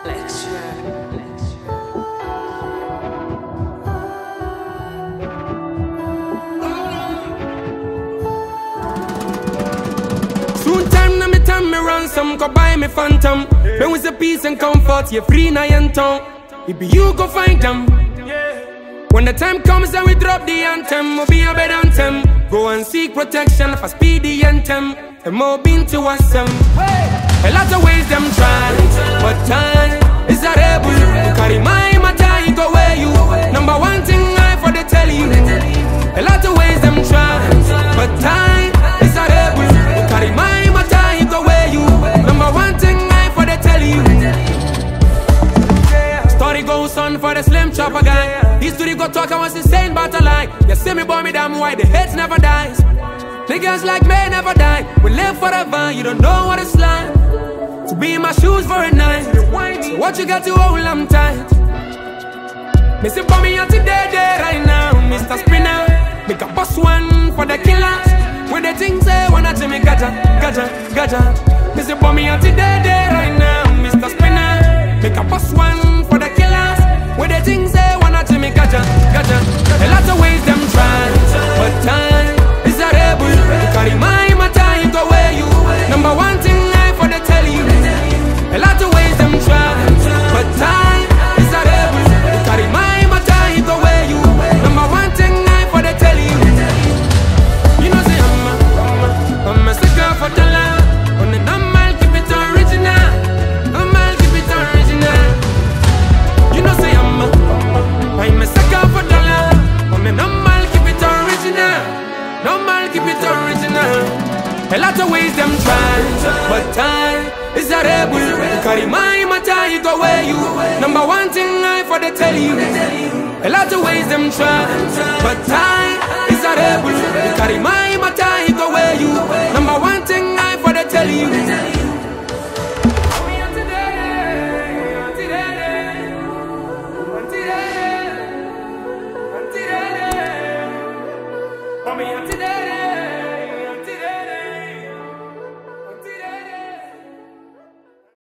Soon time na me time me ransom, go buy me phantom. When with the peace and comfort, you free na your tongue. It be you go find them. When the time comes and we drop the anthem, we'll be a better anthem. Go and seek protection for speedy anthem. And more been to us A lot of ways them try, but time is a rebel. You carry my matter, you go where you. Number one thing I for the tell you. A lot of ways them try, but time is a rebel. You carry my matter, you go where you. Number one thing I for the tell you. Story goes on for the slim chopper guy. History go talk, I was insane but a lie. You see me boy me damn why the hate never dies. Niggas like me never die. We live forever, you don't know what it's like to be in my shoes for a night. So what you got to hold, I'm tight. Missing for me out today, right now, Mr. Spinner. Make a boss one for the killers. With the things they wanna to me gaja, gaja, gaja. Missing for me out today, right now, Mr. Spinner. Make a boss one for the killers. With the things they wanna to me gaja, gaja. A lot of ways them try, but time is a rebel. You carry my matter, you go where you. Number one thing I for the tell you. A lot of ways them try, but time is a rebel. You carry my matter, you go where you. Number one thing I for the tell you. You know say I'm a sucker for the love. On the normal keep it original. Normal keep it original. You know say I'm a sucker for the love. On the normal keep it original. Normal keep it original. A lot of ways them try, but time is a rebel. You carry my matter, you go where you. Number one thing I for the tell you. A lot of ways them try, but time is a rebel. You carry my matter, you go where you. Number one thing I for the tell you. Mommy,